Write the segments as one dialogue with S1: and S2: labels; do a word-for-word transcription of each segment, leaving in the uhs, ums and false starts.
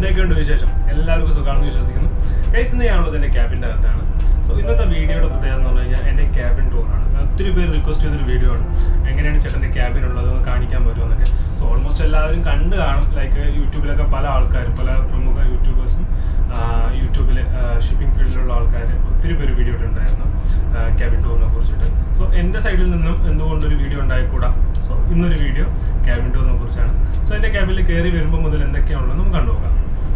S1: എന്തൊക്കെയുണ്ട് വിശേഷം? എല്ലാവർക്കും സുഖമാണെന്ന് വിശ്വസിക്കുന്നു. ഗൈസ്, ഇന്ന് ഞാനുള്ളത് എൻ്റെ ക്യാബിൻ്റെ അകത്താണ്. സോ ഇന്നത്തെ വീഡിയോയുടെ പ്രത്യേകത എന്ന് പറഞ്ഞു കഴിഞ്ഞാൽ എൻ്റെ ക്യാബിൻ ടൂറാണ്. ഒത്തിരി പേര് റിക്വസ്റ്റ് ചെയ്തൊരു വീഡിയോ ആണ്, എങ്ങനെയാണ് ചേട്ടൻ്റെ ക്യാബിനുള്ളത് എന്ന് കാണിക്കാൻ പറ്റുമെന്നൊക്കെ. സോ ഓൾമോസ്റ്റ് എല്ലാവരും കണ്ടു കാണും. ലൈക്ക് യൂട്യൂബിലൊക്കെ പല ആൾക്കാരും, പല പ്രമുഖ യൂട്യൂബേഴ്സും യൂട്യൂബിൽ ഷിപ്പിംഗ് ഫീൽഡിലുള്ള ആൾക്കാർ ഒത്തിരി പേര് വീഡിയോ ഇട്ടുണ്ടായിരുന്നു ക്യാബിൻ ടൂറിനെ കുറിച്ചിട്ട്. സോ എൻ്റെ സൈഡിൽ നിന്നും എന്തുകൊണ്ടൊരു വീഡിയോ ഉണ്ടായിക്കൂടാ. സോ ഇന്നൊരു വീഡിയോ ക്യാബിൻ ടൂറിനെ കുറിച്ചാണ്. സോ എൻ്റെ ക്യാബിനിൽ കയറി വരുമ്പോൾ മുതൽ എന്തൊക്കെയാണുള്ളത് നമുക്ക് കണ്ടുപോകാം.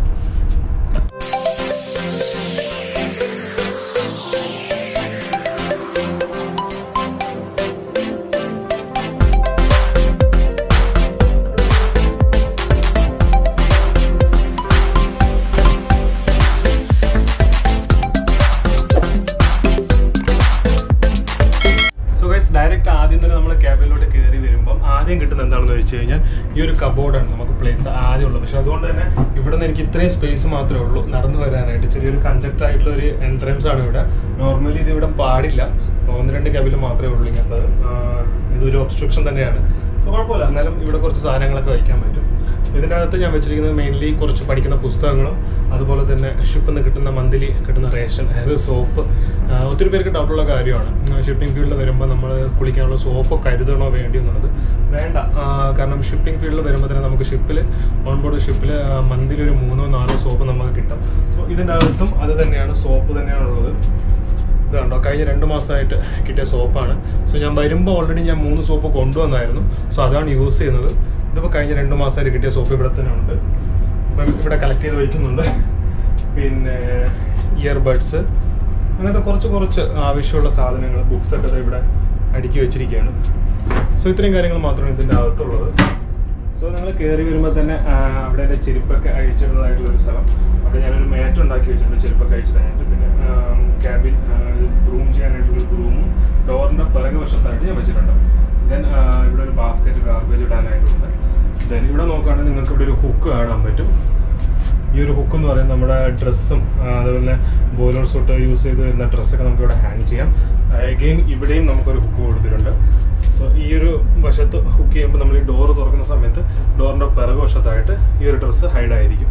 S1: ഡയറക്റ്റ് ആദ്യം തന്നെ നമ്മൾ ക്യാബിനിലോട്ട് കയറി വരുമ്പം ആദ്യം കിട്ടുന്ന എന്താണെന്ന് വെച്ച് കഴിഞ്ഞാൽ ഈ ഒരു കബോർഡാണ് നമുക്ക് പ്ലേസ് ആദ്യമുള്ളത്. പക്ഷെ അതുകൊണ്ട് തന്നെ ഇവിടെ നിന്ന് എനിക്ക് ഇത്രയും സ്പേസ് മാത്രമേ ഉള്ളൂ നടന്നു വരാനായിട്ട്. ചെറിയൊരു കൺജക്റ്റ് ആയിട്ടുള്ള ഒരു എൻട്രൻസ് ആണ് ഇവിടെ. നോർമലി ഇത് ഇവിടെ പാടില്ല, ഒന്ന് രണ്ട് ക്യാബിനിൽ മാത്രമേ ഉള്ളൂ ഇങ്ങനത്തെ. ഇതൊരു ഒബ്സ്ട്രക്ഷൻ തന്നെയാണ്. സോ കുഴപ്പമില്ല, എന്നാലും ഇവിടെ കുറച്ച് സാധനങ്ങളൊക്കെ വയ്ക്കാൻ പറ്റും. ഇതിൻ്റെ അകത്ത് ഞാൻ വെച്ചിരിക്കുന്നത് മെയിൻലി കുറച്ച് പഠിക്കുന്ന പുസ്തകങ്ങളും അതുപോലെ തന്നെ ഷിപ്പിൽ നിന്ന് കിട്ടുന്ന മന്ത്ലി കിട്ടുന്ന റേഷൻ, അതായത് സോപ്പ്. ഒത്തിരി പേർക്ക് ഡൗട്ടുള്ള കാര്യമാണ്, ഷിപ്പിംഗ് ഫീൽഡിൽ വരുമ്പോൾ നമ്മൾ കുളിക്കാനുള്ള സോപ്പ് കരുതണോ വേണ്ടി എന്നുള്ളത്. വേണ്ട, കാരണം ഷിപ്പിംഗ് ഫീൽഡിൽ വരുമ്പോൾ തന്നെ നമുക്ക് ഷിപ്പിൽ ഓൺ ബോർഡ് ഷിപ്പിൽ മന്ത്ലി ഒരു മൂന്നോ നാലോ സോപ്പ് നമുക്ക് കിട്ടും. സോ ഇതിൻ്റെ അകത്തും അത് തന്നെയാണ്, സോപ്പ് തന്നെയാണുള്ളത്. ഇത് കണ്ടോ, കഴിഞ്ഞ രണ്ട് മാസമായിട്ട് കിട്ടിയ സോപ്പാണ്. സോ ഞാൻ വരുമ്പോൾ ഓൾറെഡി ഞാൻ മൂന്ന് സോപ്പ് കൊണ്ടുവന്നായിരുന്നു. സോ അതാണ് യൂസ് ചെയ്യുന്നത്. ഇതിപ്പോൾ കഴിഞ്ഞ രണ്ട് മാസമായിട്ട് കിട്ടിയ സോപ്പ് ഇവിടെ തന്നെ ഉണ്ട്. ഇപ്പം ഇവിടെ കളക്ട് ചെയ്ത് വയ്ക്കുന്നുണ്ട്. പിന്നെ ഇയർബഡ്സ്, അങ്ങനത്തെ കുറച്ച് കുറച്ച് ആവശ്യമുള്ള സാധനങ്ങൾ, ബുക്സൊക്കെ ഇവിടെ അടുക്കി വെച്ചിരിക്കുകയാണ്. സോ ഇത്രയും കാര്യങ്ങൾ മാത്രമാണ് ഇതിൻ്റെ അകത്തുള്ളത്. സോ നിങ്ങൾ കയറി വരുമ്പോൾ തന്നെ അവിടെ എൻ്റെ ചെരുപ്പൊക്കെ അഴിച്ചിടുന്നതായിട്ടുള്ളൊരു സ്ഥലം. അവിടെ ഞാനൊരു മാറ്റ് ഉണ്ടാക്കി വെച്ചിട്ടുണ്ട് ചെരുപ്പൊക്കെ അഴിച്ചിടാനായിട്ട്. പിന്നെ ക്യാബിൻ ബ്രൂം ചെയ്യാനായിട്ടുള്ളൊരു ബ്രൂമും ഡോറിൻ്റെ പിറകു വശത്തായിട്ട് ഞാൻ വെച്ചിട്ടുണ്ട്. ദെൻ ഇവിടെ ഒരു ബാസ്ക്കറ്റ് ഗാർബേജ് ഇടാനായിട്ടുണ്ട്. ദെൻ ഇവിടെ നോക്കുകയാണെങ്കിൽ നിങ്ങൾക്ക് ഇവിടെ ഒരു ഹുക്ക് കാണാൻ പറ്റും. ഈ ഒരു ഹുക്ക് എന്ന് പറയുന്നത് നമ്മുടെ ഡ്രസ്സും അതുപോലെ ബോയിലർ സൂട്ട് യൂസ് ചെയ്ത് വരുന്ന ഡ്രസ്സൊക്കെ നമുക്ക് ഇവിടെ ഹാങ് ചെയ്യാം. അഗെയിൻ ഇവിടെയും നമുക്കൊരു ഹുക്ക് കൊടുത്തിട്ടുണ്ട്. സോ ഈ ഒരു വശത്ത് ഹുക്ക് ചെയ്യുമ്പോൾ നമ്മൾ ഈ ഡോറ് തുറക്കുന്ന സമയത്ത് ഡോറിൻ്റെ പിറകു വശത്തായിട്ട് ഈ ഒരു ഡ്രസ്സ് ഹൈഡായിരിക്കും.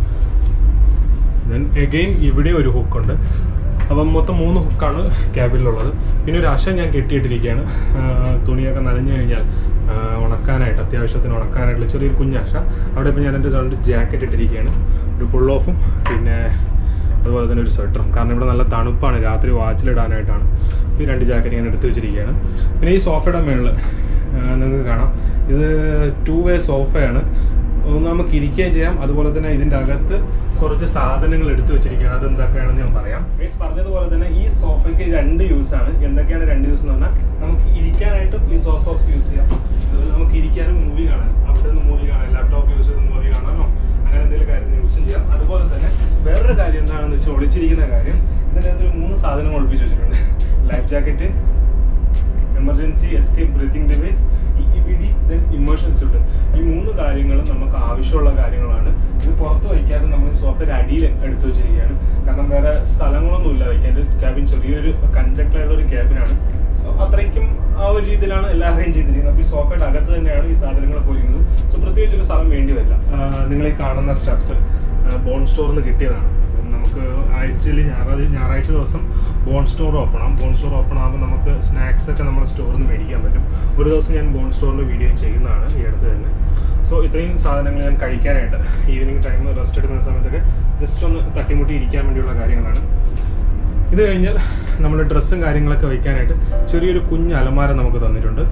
S1: ദെൻ അഗെയിൻ ഇവിടെ ഒരു ഹുക്കുണ്ട്. അപ്പം മൊത്തം മൂന്ന് ഹുക്കാണ് ക്യാബിനിലുള്ളത്. പിന്നെ ഒരു അശ ഞാൻ കെട്ടിയിട്ടിരിക്കുകയാണ്. തുണിയൊക്കെ നനഞ്ഞു കഴിഞ്ഞാൽ ഉണക്കാനായിട്ട്, അത്യാവശ്യത്തിന് ഉണക്കാനായിട്ടുള്ള ചെറിയൊരു കുഞ്ഞാശ. അവിടെ ഇപ്പോൾ ഞാൻ എൻ്റെ രണ്ട് ജാക്കറ്റ് ഇട്ടിരിക്കുകയാണ്, ഒരു പുൾ ഓഫും പിന്നെ അതുപോലെ തന്നെ ഒരു സ്വെറ്ററും. കാരണം ഇവിടെ നല്ല തണുപ്പാണ്, രാത്രി വാച്ചിലിടാനായിട്ടാണ്. ഈ രണ്ട് ജാക്കറ്റ് ഞാൻ എടുത്ത് വെച്ചിരിക്കുകയാണ്. പിന്നെ ഈ സോഫയുടെ മുകളിൽ നിങ്ങൾക്ക് കാണാം, ഇത് ടു വേ സോഫയാണ്. ഒന്ന് നമുക്ക് ഇരിക്കുകയും ചെയ്യാം, അതുപോലെ തന്നെ ഇതിൻ്റെ അകത്ത് കുറച്ച് സാധനങ്ങൾ എടുത്തു വെച്ചിരിക്കുകയാണ്. അതെന്തൊക്കെയാണെന്ന് ഞാൻ പറയാം. മീൻസ് പറഞ്ഞതുപോലെ തന്നെ ഈ സോഫയ്ക്ക് രണ്ട് യൂസാണ്. എന്തൊക്കെയാണ് രണ്ട് യൂസ് എന്ന് പറഞ്ഞാൽ, നമുക്ക് ഇരിക്കാനായിട്ടും ഈ സോഫ യൂസ് ചെയ്യാം. അതുപോലെ നമുക്ക് ഇരിക്കാനും മൂവി കാണാൻ, അവിടെ നിന്ന് മൂവി കാണാൻ, ലാപ്ടോപ്പ് യൂസ് ചെയ്ത് മൂവി കാണാനോ അങ്ങനെ എന്തെങ്കിലും കാര്യത്തിന് യൂസ് ചെയ്യാം. അതുപോലെ തന്നെ വേറൊരു കാര്യം എന്താണെന്ന് വെച്ചാൽ, ഒളിച്ചിരിക്കുന്ന കാര്യം, ഇതിൻ്റെ അകത്ത് മൂന്ന് സാധനങ്ങൾ ഒളിപ്പിച്ച് വെച്ചിട്ടുണ്ട്. Life jacket, emergency escape breathing device, E P D, then immersion suit. ഈ മൂന്ന് കാര്യങ്ങളും നമുക്ക് ആവശ്യമുള്ള കാര്യങ്ങളാണ്. ഇത് പുറത്ത് വയ്ക്കാതെ നമ്മൾ സോഫയുടെ അടിയിൽ എടുത്തു വെച്ചിരിക്കുകയാണ്. കാരണം വേറെ സ്ഥലങ്ങളൊന്നുമില്ല വയ്ക്കാൻ. ക്യാബിൻ ചെറിയൊരു കൺജക്റ്റായിട്ടുള്ള ഒരു ക്യാബിനാണ്. അത്രയ്ക്കും ആ ഒരു രീതിയിലാണ് എല്ലാം അറേഞ്ച് ചെയ്തിരിക്കുന്നത്. അപ്പോൾ ഈ സോഫയുടെ അകത്ത് തന്നെയാണ് ഈ സാധനങ്ങൾ പോയിരുന്നത്. സോ പ്രത്യേകിച്ചൊരു സ്ഥലം വേണ്ടി വരില്ല. നിങ്ങൾ ഈ കാണുന്ന സ്റ്റെപ്സ് ബോൺ സ്റ്റോറിൽ നിന്ന് കിട്ടിയതാണ്. നമുക്ക് ആഴ്ചയിൽ ഞായറാഴ്ച ഞായറാഴ്ച ദിവസം ബോൺ സ്റ്റോർ ഓപ്പൺ ആകും. ബോൺ സ്റ്റോർ ഓപ്പൺ ആകുമ്പോൾ നമുക്ക് സ്നാക്സ് ഒക്കെ നമ്മുടെ സ്റ്റോറിൽ നിന്ന് മേടിക്കാൻ പറ്റും. ഒരു ദിവസം ഞാൻ ബോൺ സ്റ്റോറിൽ വീഡിയോ ചെയ്യുന്നതാണ് ഈ അടുത്ത് തന്നെ. സോ ഇത്രയും സാധനങ്ങൾ ഞാൻ കഴിക്കാനായിട്ട് ഈവനിങ് ടൈം റെസ്റ്റ് എടുക്കുന്ന സമയത്തൊക്കെ ജസ്റ്റ് ഒന്ന് തട്ടിമുട്ടി ഇരിക്കാൻ വേണ്ടിയുള്ള കാര്യങ്ങളാണ്. ഇത് കഴിഞ്ഞാൽ നമ്മൾ ഡ്രസ്സും കാര്യങ്ങളൊക്കെ വയ്ക്കാനായിട്ട് ചെറിയൊരു കുഞ്ഞ് അലമാര നമുക്ക് തന്നിട്ടുണ്ട്.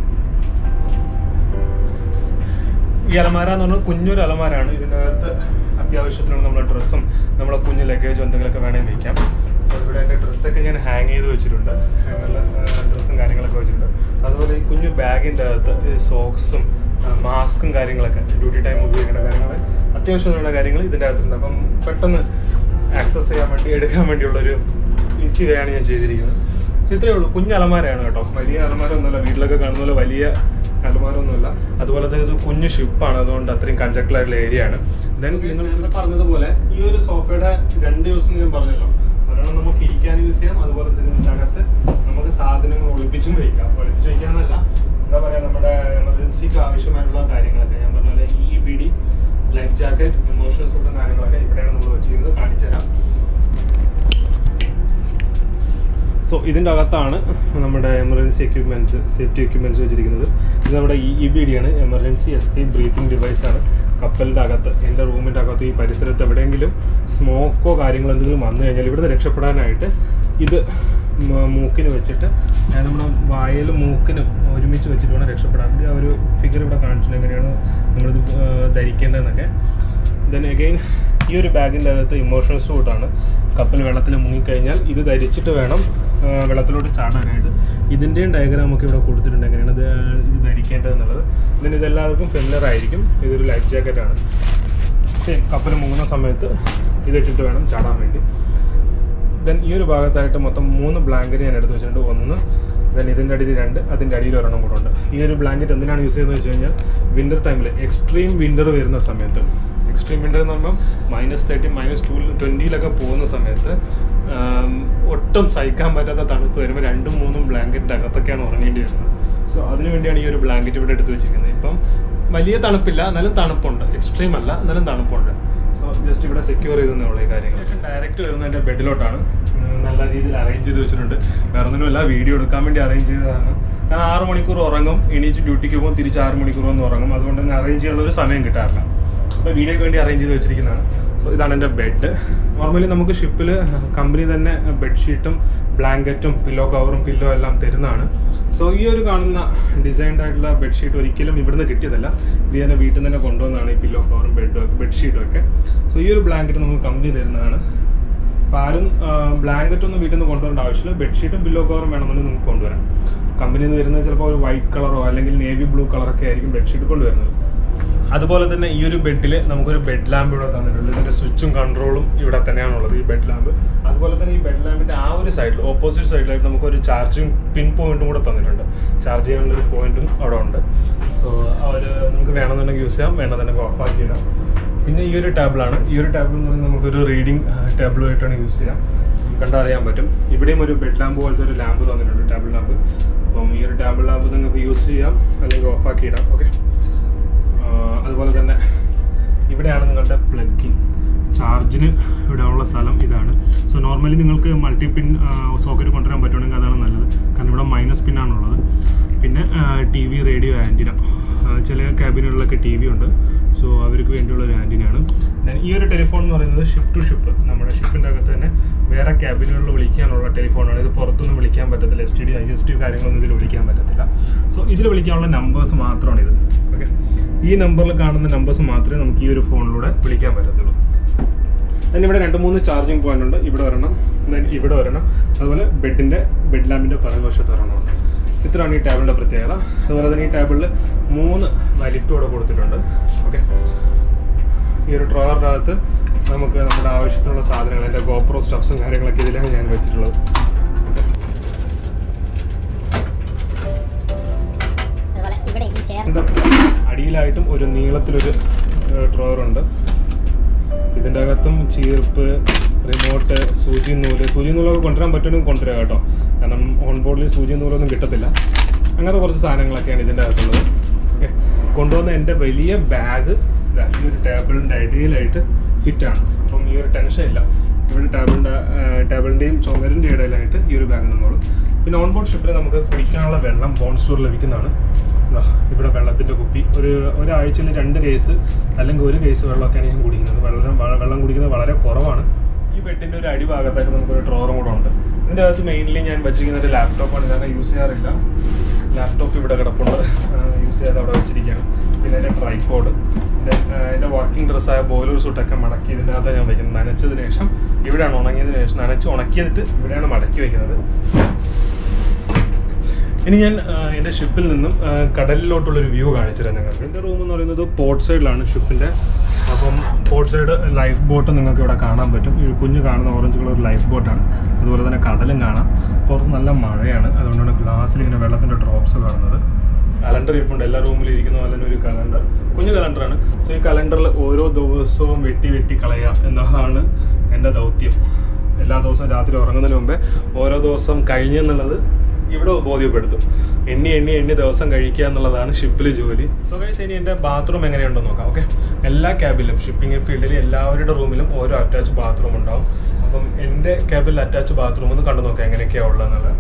S1: ഈ അലമാര എന്ന് പറഞ്ഞാൽ കുഞ്ഞൊരു അലമാരാണ്. ഇതിൻ്റെ അകത്ത് അത്യാവശ്യത്തിനുള്ള നമ്മുടെ ഡ്രസ്സും നമ്മളെ കുഞ്ഞ് ലഗേജ് എന്തെങ്കിലുമൊക്കെ വേണമെങ്കിൽ വയ്ക്കാം. സോ ഇവിടെ എൻ്റെ ഡ്രസ്സൊക്കെ ഞാൻ ഹാങ് ചെയ്ത് വെച്ചിട്ടുണ്ട്. ഹാങ്ങുള്ള ഡ്രസ്സും കാര്യങ്ങളൊക്കെ വെച്ചിട്ടുണ്ട്. അതുപോലെ ഈ കുഞ്ഞു ബാഗിൻ്റെ അകത്ത് സോക്സും മാസ്കും കാര്യങ്ങളൊക്കെ, ഡ്യൂട്ടി ടൈം ഉപയോഗിക്കേണ്ട കാര്യങ്ങൾ, അത്യാവശ്യമുള്ള കാര്യങ്ങൾ ഇതിൻ്റെ അകത്തുണ്ട്. അപ്പം പെട്ടെന്ന് ആക്സസ് ചെയ്യാൻ വേണ്ടി, എടുക്കാൻ വേണ്ടിയുള്ളൊരു ഈസി വേ ആണ് ഞാൻ ചെയ്തിരിക്കുന്നത്. സോ ഇത്രയേ ഉള്ളൂ. കുഞ്ഞ് അലമാരയാണ് കേട്ടോ, വലിയ അലമാര ഒന്നുമല്ല. വീട്ടിലൊക്കെ കാണുന്ന പോലെ വലിയ അലമാരൊന്നുമില്ല. അതുപോലെ തന്നെ ഇത് കുഞ്ഞ് ഷിപ്പാണ്, അതുകൊണ്ട് അത്രയും കൺജക്റ്റഡ് ഏരിയ ആണ്. ദെൻ നിങ്ങൾ ഇന്നലെ പറഞ്ഞതുപോലെ ഈ ഒരു സോഫയുടെ രണ്ട് യൂസ് ഞാൻ പറഞ്ഞല്ലോ. ഒരെണ്ണം നമുക്ക് ഇരിക്കാൻ യൂസ് ചെയ്യാം, അതുപോലെ തന്നെ ഇതിനകത്ത് നമുക്ക് സാധനങ്ങൾ ഒളിപ്പിച്ചും വയ്ക്കാം. ഒളിപ്പിച്ച് വയ്ക്കാന്നല്ല, എന്താ പറയുക, നമ്മുടെ എമർജൻസിക്ക് ആവശ്യമായിട്ടുള്ള കാര്യങ്ങളൊക്കെ ഞാൻ പറഞ്ഞ പോലെ E P D, life jacket, emotional സൂട്ടും കാര്യങ്ങളൊക്കെ ഇവിടെയാണ് നമ്മൾ വെച്ചിരിക്കുന്നത്. കാണിച്ചു തരാം. സോ ഇതിൻ്റെ അകത്താണ് നമ്മുടെ എമർജൻസി എക്യുപ്മെൻറ്റ്സ്, സേഫ്റ്റി എക്യുപ്മെൻറ്റ്സ് വെച്ചിരിക്കുന്നത്. ഇത് നമ്മുടെ ഇ ബി ഡി ആണ്, എമർജൻസി എസ്കേപ്പ് ബ്രീത്തിങ് ഡിവൈസാണ്. കപ്പലിൻ്റെ അകത്ത്, എൻ്റെ റൂമിൻ്റെ അകത്ത് ഈ പരിസരത്ത് എവിടെയെങ്കിലും സ്മോക്കോ കാര്യങ്ങളോ എന്തെങ്കിലും വന്നു കഴിഞ്ഞാൽ ഇവിടുന്ന് രക്ഷപ്പെടാനായിട്ട് ഇത് മൂക്കിന് വെച്ചിട്ട്, നമ്മുടെ വായലും മൂക്കിനും ഒരുമിച്ച് വെച്ചിട്ട് വേണം രക്ഷപ്പെടാൻ വേണ്ടി. ആ ഒരു ഫിഗർ ഇവിടെ കാണിച്ചിട്ട് എങ്ങനെയാണ് നമ്മളിത് ധരിക്കേണ്ടതെന്നൊക്കെ. ദെൻ അഗെയിൻ ഈ ഒരു ബാഗിൻ്റെ അകത്ത് ഇമോഷണൽ സൂട്ടാണ്. കപ്പൽ വെള്ളത്തിൽ മുങ്ങിക്കഴിഞ്ഞാൽ ഇത് ധരിച്ചിട്ട് വേണം വെള്ളത്തിലോട്ട് ചാടാനായിട്ട്. ഇതിൻ്റെയും ഡയഗ്രാം നമുക്ക് ഇവിടെ കൊടുത്തിട്ടുണ്ട് എങ്ങനെയാണ് ഇത് ഇത് ധരിക്കേണ്ടതെന്നുള്ളത്. ദെൻ ഇതെല്ലാവർക്കും ഫെമിലർ ആയിരിക്കും. ഇതൊരു ലൈഫ് ജാക്കറ്റാണ്. കപ്പൽ മുങ്ങുന്ന സമയത്ത് ഇതിട്ടിട്ട് വേണം ചാടാൻ വേണ്ടി. ദെൻ ഈ ഒരു ഭാഗത്തായിട്ട് മൊത്തം മൂന്ന് ബ്ലാങ്കറ്റ് ഞാൻ എടുത്ത് വെച്ചിട്ടുണ്ട്. ഒന്ന്, ദെൻ ഇതിൻ്റെ അടിയിൽ രണ്ട്, അതിൻ്റെ അടിയിൽ ഒരെണ്ണം കൂടെ ഉണ്ട്. ഈ ഒരു ബ്ലാങ്കറ്റ് എന്തിനാണ് യൂസ് ചെയ്യുന്നത് വെച്ച് കഴിഞ്ഞാൽ വിൻ്റർ ടൈമിൽ, എക്സ്ട്രീം വിൻ്റർ വരുന്ന സമയത്ത്, എക്സ്ട്രീം വിൻ്റർ എന്ന് പറയുമ്പോൾ മൈനസ് തേർട്ടി മൈനസ് ടു ട്വൻറ്റിയിലൊക്കെ പോകുന്ന സമയത്ത് ഒട്ടും സഹിക്കാൻ പറ്റാത്ത തണുപ്പ് വരുമ്പോൾ രണ്ടും മൂന്നും ബ്ലാങ്കറ്റിൻ്റെ അകത്തൊക്കെയാണ് ഉറങ്ങേണ്ടി വരുന്നത്. സോ അതിനു വേണ്ടിയാണ് ഈ ഒരു ബ്ലാങ്കറ്റ് ഇവിടെ എടുത്ത് വെച്ചിരിക്കുന്നത്. ഇപ്പം വലിയ തണുപ്പില്ല, എന്നാലും തണുപ്പുണ്ട്. എക്സ്ട്രീം അല്ല, എന്നാലും തണുപ്പുണ്ട്. സോ ജസ്റ്റ് ഇവിടെ സെക്യൂർ ചെയ്തെന്നുള്ള ഈ കാര്യങ്ങൾ. ഡയറക്റ്റ് വരുന്നത് എൻ്റെ ബെഡിലോട്ടാണ്. നല്ല രീതിയിൽ അറേഞ്ച് ചെയ്ത് വെച്ചിട്ടുണ്ട്. വേറെ ഒന്നുമില്ല, വീഡിയോ എടുക്കാൻ വേണ്ടി അറേഞ്ച് ചെയ്തതാണ്. ഞാൻ ആറ് മണിക്കൂർ ഉറങ്ങും, എണീച്ച് ഡ്യൂട്ടിക്ക് പോകും, തിരിച്ച് ആറ് മണിക്കൂർ വന്ന് ഉറങ്ങും. അതുകൊണ്ട് തന്നെ അറേഞ്ച് ചെയ്യാനുള്ള ഒരു സമയം കിട്ടാറില്ല. അപ്പോൾ വീഡിയോയ്ക്ക് വേണ്ടി അറേഞ്ച് ചെയ്ത് വെച്ചിരിക്കുന്നതാണ്. സോ ഇതാണ് എൻ്റെ ബെഡ്. നോർമലി നമുക്ക് ഷിപ്പിൽ കമ്പനി തന്നെ ബെഡ്ഷീറ്റും ബ്ലാങ്കറ്റും പില്ലോ കവറും പില്ലോ എല്ലാം തരുന്നതാണ്. സോ ഈ ഒരു കാണുന്ന ഡിസൈൻഡ് ആയിട്ടുള്ള ബെഡ്ഷീറ്റ് ഒരിക്കലും ഇവിടുന്ന് കിട്ടിയതല്ല. ഇത് തന്നെ വീട്ടിൽ നിന്ന് തന്നെ കൊണ്ടുവന്നതാണ് ഈ പില്ലോ കവറും ബെഡ് ബെഡ്ഷീറ്റും ഒക്കെ. സോ ഈ ഒരു ബ്ലാങ്കറ്റ് നമുക്ക് കമ്പനി തരുന്നതാണ്. അപ്പോൾ ആരും ബ്ലാങ്കറ്റ് ഒന്നും വീട്ടിൽ നിന്ന് കൊണ്ടുവരേണ്ട ആവശ്യമില്ല. ബെഡ്ഷീറ്റും പില്ലോ കവറും വേണമെന്നുണ്ടെങ്കിൽ നമുക്ക് കൊണ്ടുവരാം. കമ്പനിയിൽ നിന്ന് വരുന്നത് ചിലപ്പോൾ ഒരു വൈറ്റ് കളറോ അല്ലെങ്കിൽ നേവി ബ്ലൂ കളറൊക്കെ ആയിരിക്കും ബെഡ്ഷീറ്റ് കൊണ്ടുവരുന്നത്. അതുപോലെ തന്നെ ഈ ഒരു ബെഡിൽ നമുക്കൊരു ബെഡ് ലാമ്പ് ഇവിടെ തന്നിട്ടുണ്ട്. ഇതിൻ്റെ സ്വിച്ചും കൺട്രോളും ഇവിടെ തന്നെയാണുള്ളത്, ഈ ബെഡ് ലാമ്പ്. അതുപോലെ തന്നെ ഈ ബെഡ് ലാമ്പിൻ്റെ ആ ഒരു സൈഡിൽ, ഓപ്പോസിറ്റ് സൈഡിലായിട്ട് നമുക്കൊരു ചാർജിങ് പിൻ പോയിന്റും കൂടെ തന്നിട്ടുണ്ട്. ചാർജ് ചെയ്യാനുള്ളൊരു പോയിന്റും അവിടെ ഉണ്ട്. സോ അവർ നമുക്ക് വേണമെന്നുണ്ടെങ്കിൽ യൂസ് ചെയ്യാം, വേണമെന്നുണ്ടെങ്കിൽ ഓഫ് ആക്കിയിടാം. പിന്നെ ഈ ഒരു ടേബിളാണ്. ഈ ഒരു ടേബിൾ എന്ന് പറയുന്നത് നമുക്കൊരു റീഡിങ് ടേബിളുമായിട്ടാണ് യൂസ് ചെയ്യാം. കണ്ടറിയാൻ പറ്റും. ഇവിടെയും ഒരു ബെഡ് ലാമ്പ് പോലത്തെ ഒരു ലാമ്പ് തന്നിട്ടുണ്ട്, ടേബിൾ ലാമ്പ്. അപ്പം ഈ ഒരു ടേബിൾ ലാമ്പ് നിങ്ങൾക്ക് യൂസ് ചെയ്യാം, അല്ലെങ്കിൽ ഓഫ് ആക്കിയിടാം. ഓക്കെ. അതുപോലെ തന്നെ ഇവിടെയാണ് നിങ്ങളുടെ പ്ലഗിങ്, ചാർജിന് ഇവിടെ ഉള്ള സ്ഥലം ഇതാണ്. സോ നോർമലി നിങ്ങൾക്ക് മൾട്ടി പിൻ സോക്കറ്റ് കൊണ്ടുവരാൻ പറ്റുവാണെങ്കിൽ അതാണ് നല്ലത്, കാരണം ഇവിടെ മൈനസ് പിന്നാണുള്ളത്. പിന്നെ ടി വി, റേഡിയോ, ആൻറ്റിന. ചില ക്യാബിനുകളിലൊക്കെ ടി വി ഉണ്ട്. സോ അവർക്ക് വേണ്ടിയുള്ള ഒരു ആൻറ്റിനയാണ്. ഈ ഒരു ടെലിഫോൺ എന്ന് പറയുന്നത് ഷിപ്പ് ടു ഷിപ്പ്, നമ്മുടെ ഷിപ്പിൻ്റെ അകത്ത് തന്നെ വേറെ ക്യാബിനുകളിൽ വിളിക്കാനുള്ള ടെലിഫോണാണ്. ഇത് പുറത്തൊന്നും വിളിക്കാൻ പറ്റത്തില്ല. S T D, I S T കാര്യങ്ങളൊന്നും ഇതിൽ വിളിക്കാൻ പറ്റത്തില്ല. സോ ഇതിൽ വിളിക്കാനുള്ള നമ്പേഴ്സ് മാത്രമാണ് ഇത്. ഓക്കെ. ഈ നമ്പറിൽ കാണുന്ന നമ്പേഴ്സ് മാത്രമേ നമുക്ക് ഈ ഒരു ഫോണിലൂടെ വിളിക്കാൻ പറ്റത്തുള്ളൂ. then ഇവിടെ രണ്ട് മൂന്ന് ചാർജിങ് പോയിന്റ് ഉണ്ട്. ഇവിടെ ഒരെണ്ണം, then ഇവിടെ ഒരെണ്ണം, അതുപോലെ ബെഡിൻ്റെ ബെഡ് ലാമ്പിൻ്റെ പുറകുവശത്ത് ഒരെണ്ണം ഉണ്ട്. ഇത്രയാണ് ഈ ടേബിളിൻ്റെ പ്രത്യേകത. അതുപോലെ തന്നെ ഈ ടേബിളിൽ മൂന്ന് വലിപ്പോടെ കൊടുത്തിട്ടുണ്ട്. ഓക്കെ. ഈ ഒരു ഡ്രോവറിൻ്റെ അകത്ത് നമുക്ക് നമ്മുടെ ആവശ്യത്തിനുള്ള സാധനങ്ങൾ, എൻ്റെ ഗോപ്രോ സ്റ്റഫ്സും കാര്യങ്ങളൊക്കെ ഇതിലാണ് ഞാൻ വെച്ചിട്ടുള്ളത്. അടിയിലായിട്ടും ഒരു നീളത്തിലൊരു ഡ്രോവറുണ്ട്. ഇതിൻ്റെ അകത്തും ചീർപ്പ്, റിമോട്ട്, സൂചി നൂല്, സൂചി നൂലൊക്കെ കൊണ്ടുവരാൻ പറ്റുമെങ്കിൽ കൊണ്ടുവരാം കേട്ടോ, കാരണം ഓൺ ബോർഡിൽ സൂചി നൂലൊന്നും കിട്ടത്തില്ല. അങ്ങനത്തെ കുറച്ച് സാധനങ്ങളൊക്കെയാണ് ഇതിൻ്റെ അകത്തുള്ളത്. ഓക്കെ. കൊണ്ടുവന്ന എൻ്റെ വലിയ ബാഗ് ഈ ഒരു ടേബിളിൻ്റെ അടിയിലായിട്ട് ഫിറ്റാണ്. അപ്പം ഈ ഒരു ടെൻഷൻ ഇല്ല. ഇവിടെ ടേബിളിൻ്റെ ടേബിളിൻ്റെയും ചുമരിൻ്റെ ഇടയിലായിട്ട് ഈ ഒരു ബാഗ് നിന്നോളും. പിന്നെ ഓൺ ബോർഡ് ഷിപ്പിൽ നമുക്ക് കുടിക്കാനുള്ള വെള്ളം ബോൺ സ്റ്റോർ ലഭിക്കുന്നതാണ്. ഇവിടെ വെള്ളത്തിൻ്റെ കുപ്പി, ഒരു ഒരാഴ്ചയിൽ രണ്ട് കേസ് അല്ലെങ്കിൽ ഒരു കേസ് വെള്ളമൊക്കെയാണ് ഞാൻ കുടിക്കുന്നത്. വെള്ളം വെള്ളം കുടിക്കുന്നത് വളരെ കുറവാണ്. ഈ ബെഡിൻ്റെ ഒരു അടിഭാഗത്തായിട്ട് നമുക്കൊരു ഡ്രോറും കൂടെ ഉണ്ട്. ഇതിൻ്റെ അകത്ത് മെയിൻലി ഞാൻ വെച്ചിരിക്കുന്ന ഒരു ലാപ്ടോപ്പാണ്. ഞാൻ യൂസ് ചെയ്യാറില്ല. ലാപ്ടോപ്പ് ഇവിടെ കിടപ്പുണ്ട്, യൂസ് ചെയ്യാതെ അവിടെ വെച്ചിരിക്കുകയാണ്. പിന്നെ എൻ്റെ ട്രൈപോഡ്, പിന്നെ എൻ്റെ വർക്കിംഗ് ഡ്രസ്സായ ബോയിലർ സൂട്ടൊക്കെ മടക്കി ഇതിൻ്റെ അകത്താണ് ഞാൻ വയ്ക്കുന്നത്. നനച്ചതിന് ശേഷം ഇവിടെയാണ് ഉണങ്ങിയതിന് ശേഷം നനച്ച് ഉണക്കിയിട്ട് ഇവിടെയാണ് മടക്കി വയ്ക്കുന്നത്. ഇനി ഞാൻ എൻ്റെ ഷിപ്പിൽ നിന്നും കടലിലോട്ടുള്ളൊരു വ്യൂ കാണിച്ചുതരാം നിങ്ങൾക്ക്. എൻ്റെ റൂം എന്ന് പറയുന്നത് പോർട്ട് സൈഡിലാണ് ഷിപ്പിൻ്റെ. അപ്പം പോർട്ട് സൈഡ് ലൈഫ് ബോട്ട് നിങ്ങൾക്ക് ഇവിടെ കാണാൻ പറ്റും. ഈ കുഞ്ഞ് കാണുന്ന ഓറഞ്ച് കളർ ലൈഫ് ബോട്ടാണ്. അതുപോലെ തന്നെ കടലും കാണാം. പുറത്ത് നല്ല മഴയാണ്, അതുകൊണ്ടാണ് ഗ്ലാസ്സിൽ ഇങ്ങനെ വെള്ളത്തിൻ്റെ ഡ്രോപ്സ് കാണുന്നത്. കലണ്ടർ ഇരിപ്പുണ്ട്. എല്ലാ റൂമിലും ഇരിക്കുന്ന പോലെ തന്നെ ഒരു കലണ്ടർ, കുഞ്ഞു കലണ്ടറാണ്. സോ ഈ കലണ്ടറിൽ ഓരോ ദിവസവും വെട്ടി വെട്ടി കളയാം എന്നതാണ് എൻ്റെ ദൗത്യം. എല്ലാ ദിവസവും രാത്രി ഉറങ്ങുന്നതിന് മുമ്പേ ഓരോ ദിവസം കഴിഞ്ഞെന്നുള്ളത് ഇവിടെ ബോധ്യപ്പെടുത്തും. എണ്ണി എണ്ണി എണ്ണി ദിവസം കഴിക്കുക എന്നുള്ളതാണ് ഷിപ്പിൽ ജോലി. സോ ഗൈസ്, ഇനി എൻ്റെ ബാത്റൂം എങ്ങനെയുണ്ടെന്ന് നോക്കാം. ഓക്കെ, എല്ലാ ക്യാബിലും ഷിപ്പിംഗ് ഫീൽഡിൽ എല്ലാവരുടെ റൂമിലും ഓരോ അറ്റാച്ച് ബാത്റൂം ഉണ്ടാവും. അപ്പം എൻ്റെ ക്യാബിൽ അറ്റാച്ച് ബാത്റൂം ഒന്ന് കണ്ടു നോക്കാം എങ്ങനെയൊക്കെയാണ് ഉള്ളതെന്നുള്ളത്.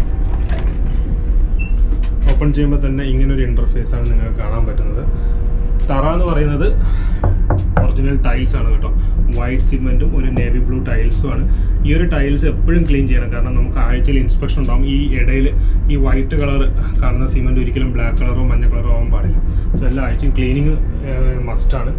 S1: ഓപ്പൺ ചെയ്യുമ്പോൾ തന്നെ ഇങ്ങനൊരു ഇൻ്റർഫേസാണ് നിങ്ങൾക്ക് കാണാൻ പറ്റുന്നത്. തറ എന്ന് പറയുന്നത് ഒറിജിനൽ ടൈൽസ് ആണ് കേട്ടോ. വൈറ്റ് സിമെൻറ്റും ഒരു നേവി ബ്ലൂ ടൈൽസും ആണ്. ഈ ഒരു ടൈൽസ് എപ്പോഴും ക്ലീൻ ചെയ്യണം, കാരണം നമുക്ക് ആഴ്ചയിൽ ഇൻസ്പെക്ഷൻ ഉണ്ടാകും. ഈ ഇടയിൽ ഈ വൈറ്റ് കളർ കാണുന്ന സിമെൻറ്റ് ഒരിക്കലും ബ്ലാക്ക് കളറോ മഞ്ഞ കളറോ ആവാൻ പാടില്ല. സോ എല്ലാ ആഴ്ചയും ക്ലീനിങ് മസ്റ്റാണ്.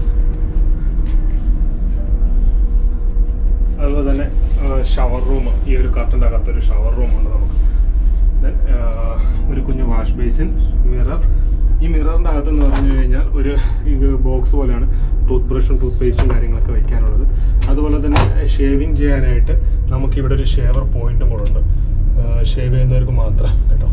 S1: അതുപോലെ തന്നെ ഷവർ റൂം, ഈ ഒരു കർട്ടൻ്റെ അകത്തൊരു ഷവർ റൂമുണ്ട് നമുക്ക്. ദെൻ ഒരു കുഞ്ഞു വാഷ് ബേസിൻ, മിറർ. ഈ മിററിൻ്റെ അകത്തെന്ന് പറഞ്ഞു കഴിഞ്ഞാൽ ഒരു ഇത് ബോക്സ് പോലെയാണ് ടൂത്ത് ബ്രഷും ടൂത്ത് പേസ്റ്റും കാര്യങ്ങളൊക്കെ വയ്ക്കാനുള്ളത്. അതുപോലെ തന്നെ ഷേവിങ് ചെയ്യാനായിട്ട് നമുക്കിവിടെ ഒരു ഷേവർ പോയിന്റും കൂടെ ഉണ്ട്, ഷേവ് ചെയ്യുന്നവർക്ക് മാത്രം കേട്ടോ.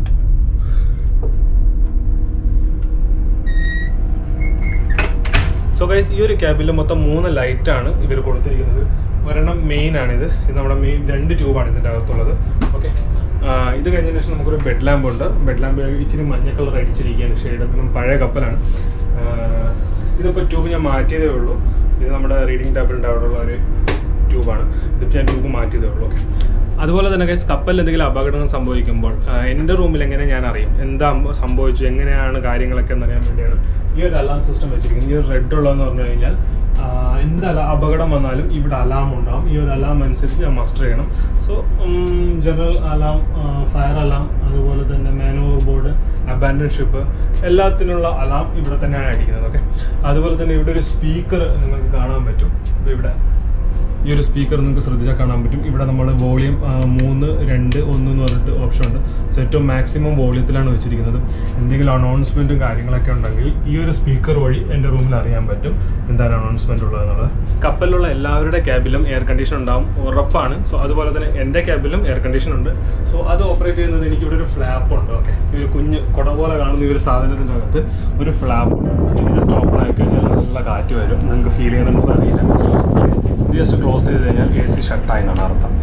S1: സോ ഗൈസ്, ഈ ഒരു ക്യാബിൽ മൊത്തം മൂന്ന് ലൈറ്റാണ് ഇവർ കൊടുത്തിരിക്കുന്നത്. ഒരെണ്ണം മെയിൻ ആണിത്, ഇത് നമ്മുടെ മെയിൻ രണ്ട് ട്യൂബാണ് ഇതിൻ്റെ അകത്തുള്ളത്. ഓക്കെ, ഇത് കഴിഞ്ഞതിന് ശേഷം നമുക്കൊരു ബെഡ് ലാമ്പ് ഉണ്ട്. ബെഡ് ലാമ്പ് ഇച്ചിരി മഞ്ഞ കളർ അടിച്ചിരിക്കുകയാണ്, ഷെയ്ഡ്. അപ്പം പഴയ കപ്പലാണ്. ഇതിപ്പോൾ ട്യൂബ് ഞാൻ മാറ്റിയതേ ഉള്ളൂ. ഇത് നമ്മുടെ റീഡിംഗ് ടേബിളിൻ്റെ അവിടെയുള്ള ഒരു ട്യൂബാണ്. ഇതിപ്പോൾ ഞാൻ ട്യൂബ് മാറ്റിയതേ ഉള്ളൂ. ഓക്കെ, അതുപോലെ തന്നെ ഗൈസ്, കപ്പലിൽ എന്തെങ്കിലും അപകടങ്ങൾ സംഭവിക്കുമ്പോൾ എൻ്റെ റൂമിൽ എങ്ങനെ ഞാൻ അറിയും എന്താ സംഭവിച്ചു, എങ്ങനെയാണ് കാര്യങ്ങളൊക്കെ എന്നറിയാൻ വേണ്ടിയാണ് ഈ ഒരു അലാം സിസ്റ്റം വെച്ചിരിക്കുന്നത്. ഈ ഒരു റെഡ് ഉള്ളതെന്ന് പറഞ്ഞു കഴിഞ്ഞാൽ എന്ത് അപകടം വന്നാലും ഇവിടെ അലാം ഉണ്ടാവും. ഈ ഒരു അലാം അനുസരിച്ച് ഞാൻ മസ്റ്റർ ചെയ്യണം. So general alarm, fire alarm, അതുപോലെ തന്നെ man over board, abandon ship, എല്ലാത്തിനുള്ള അലാം ഇവിടെ തന്നെയാണ് അടിക്കുന്നത്. ഓക്കെ, അതുപോലെ തന്നെ ഇവിടെ ഒരു സ്പീക്കർ നിങ്ങൾക്ക് കാണാൻ പറ്റും. ഇവിടെ ഈ ഒരു സ്പീക്കർ നിങ്ങൾക്ക് ശ്രദ്ധിച്ചാൽ കാണാൻ പറ്റും. ഇവിടെ നമ്മൾ വോളിയം മൂന്ന് രണ്ട് ഒന്ന് എന്ന് പറഞ്ഞിട്ട് ഓപ്ഷൻ ഉണ്ട്. സോ ഏറ്റവും മാക്സിമം വോളിയത്തിലാണ് വെച്ചിരിക്കുന്നത്. എന്തെങ്കിലും അനൗൺസ്മെൻറ്റും കാര്യങ്ങളൊക്കെ ഉണ്ടെങ്കിൽ ഈ ഒരു സ്പീക്കർ വഴി എൻ്റെ റൂമിൽ അറിയാൻ പറ്റും എന്താണ് അനൗൺസ്മെൻറ്റ് ഉള്ളതെന്നുള്ളത്. കപ്പലിലുള്ള എല്ലാവരുടെ ക്യാബിലും എയർ കണ്ടീഷൻ ഉണ്ടാവും, ഉറപ്പാണ്. സോ അതുപോലെ തന്നെ എൻ്റെ ക്യാബിലും എയർ കണ്ടീഷൻ ഉണ്ട്. സോ അത് ഓപ്പറേറ്റ് ചെയ്യുന്നത് എനിക്ക് ഇവിടെ ഒരു ഫ്ലാപ്പ് ഉണ്ട്. ഓക്കെ, ഈ ഒരു കുഞ്ഞ് കുട പോലെ കാണുന്ന ഈ ഒരു സാധനത്തിൻ്റെ അകത്ത് ഒരു ഫ്ലാപ്പ് ഉണ്ട്. ജസ്റ്റ് ഓപ്പൺ ആക്കി കഴിഞ്ഞാൽ നല്ല കാറ്റ് വരും. നിങ്ങൾക്ക് ഫീൽ ചെയ്യുന്നുണ്ടെന്ന് അറിയില്ല. ജസ്റ്റ് ക്ലോസ് ചെയ്ത് കഴിഞ്ഞാൽ എ സി ഷട്ടായി എന്നാണ് അർത്ഥം.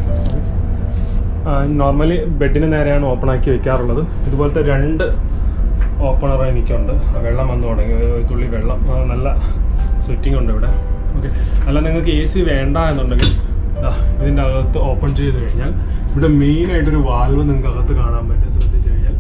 S1: നോർമലി ബെഡിന് നേരെയാണ് ഓപ്പൺ ആക്കി വെക്കാറുള്ളത്. ഇതുപോലത്തെ രണ്ട് ഓപ്പണർ എനിക്കുണ്ട്. വെള്ളം വന്നു തുടങ്ങി, ഒരു തുള്ളി വെള്ളം, നല്ല സ്വിറ്റിംഗ് ഉണ്ട് ഇവിടെ. ഓക്കെ, അല്ല നിങ്ങൾക്ക് എ സി വേണ്ട എന്നുണ്ടെങ്കിൽ ഇതിൻ്റെ അകത്ത് ഓപ്പൺ ചെയ്ത് കഴിഞ്ഞാൽ ഇവിടെ മെയിനായിട്ടൊരു വാൽവ് നിങ്ങൾക്ക് അകത്ത് കാണാൻ പറ്റും. ശ്രദ്ധിച്ചു കഴിഞ്ഞാൽ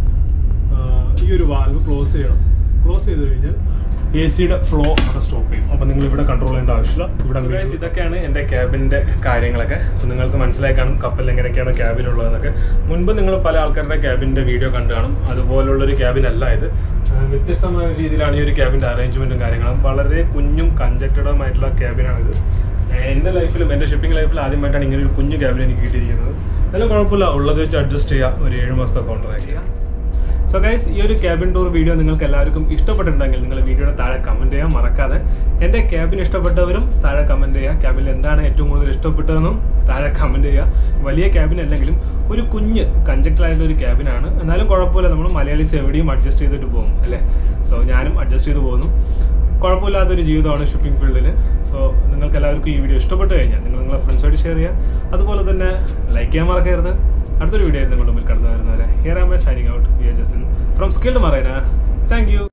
S1: ഈ ഒരു വാൽവ് ക്ലോസ് ചെയ്യണം. ക്ലോസ് ചെയ്ത് കഴിഞ്ഞാൽ എ സിയുടെ ഫ്ലോ അവിടെ സ്റ്റോപ്പ് ചെയ്യും. അപ്പോൾ നിങ്ങൾ ഇവിടെ കൺട്രോൾ ചെയ്യേണ്ട ആവശ്യമില്ല. ഇവിടെ ഇതൊക്കെയാണ് എൻ്റെ ക്യാബിൻ്റെ കാര്യങ്ങളൊക്കെ. സോ നിങ്ങൾക്ക് മനസ്സിലായി കാണും കപ്പലിൽ എങ്ങനെയൊക്കെയാണ് ക്യാബിനുള്ളതെന്നൊക്കെ. മുൻപ് നിങ്ങൾ പല ആൾക്കാരുടെ ക്യാബിൻ്റെ വീഡിയോ കണ്ടു കാണും. അതുപോലുള്ളൊരു ക്യാബിനല്ല ഇത്. വ്യത്യസ്തമായ രീതിയിലാണ് ഈ ഒരു ക്യാബിൻ്റെ അറേഞ്ച്മെൻറ്റും കാര്യങ്ങളും. വളരെ കുഞ്ഞും കൺജക്റ്റഡുമായിട്ടുള്ള ക്യാബിനാണിത്. എൻ്റെ ലൈഫിലും എൻ്റെ ഷിപ്പിംഗ് ലൈഫിലും ആദ്യമായിട്ടാണ് ഇങ്ങനെ ഒരു കുഞ്ഞു ക്യാബിൻ എനിക്ക് കിട്ടിയിരിക്കുന്നത്. എന്നാലും കുഴപ്പമില്ല, ഉള്ളത് വെച്ച് അഡ്ജസ്റ്റ് ചെയ്യുക. ഒരു ഏഴ് മാസത്തെ കോൺട്രാക്ട് ചെയ്യുക. സോ ഗൈസ്, ഈ ഒരു ക്യാബിൻ ടൂർ വീഡിയോ നിങ്ങൾക്ക് എല്ലാവർക്കും ഇഷ്ടപ്പെട്ടിട്ടുണ്ടെങ്കിൽ നിങ്ങൾ വീഡിയോയുടെ താഴെ കമൻറ്റ് ചെയ്യാൻ മറക്കാതെ. എൻ്റെ ക്യാബിൻ ഇഷ്ടപ്പെട്ടവരും താഴെ കമൻറ്റ് ചെയ്യുക. ക്യാബിൽ എന്താണ് ഏറ്റവും കൂടുതൽ ഇഷ്ടപ്പെട്ടതെന്നും താഴെ കമൻറ്റ് ചെയ്യുക. വലിയ ക്യാബിൻ അല്ലെങ്കിലും ഒരു കുഞ്ഞ് കൺജക്റ്റഡായിട്ടുള്ള ഒരു ക്യാബിനാണ്. എന്നാലും കുഴപ്പമില്ല, നമ്മൾ മലയാളീസ് എവിടെയും അഡ്ജസ്റ്റ് ചെയ്തിട്ട് പോകും അല്ലേ. സോ ഞാനും അഡ്ജസ്റ്റ് ചെയ്ത് പോകുന്നു. കുഴപ്പമില്ലാത്തൊരു ജീവിതമാണ് ഷിപ്പിംഗ് ഫീൽഡിൽ. സോ നിങ്ങൾക്ക് എല്ലാവർക്കും ഈ വീഡിയോ ഇഷ്ടപ്പെട്ട് കഴിഞ്ഞാൽ നിങ്ങൾ നിങ്ങളുടെ ഫ്രണ്ട്സായിട്ട് ഷെയർ ചെയ്യുക. അതുപോലെ തന്നെ ലൈക്ക് ചെയ്യാൻ മറക്കരുത്. അടുത്തൊരു വീഡിയോ ആയിരുന്നു നിങ്ങളുടെ മുമ്പിൽ കടന്നു വരുന്നവരെ. Here am I signing out. We are Justin from Skilled Marina. Thank U.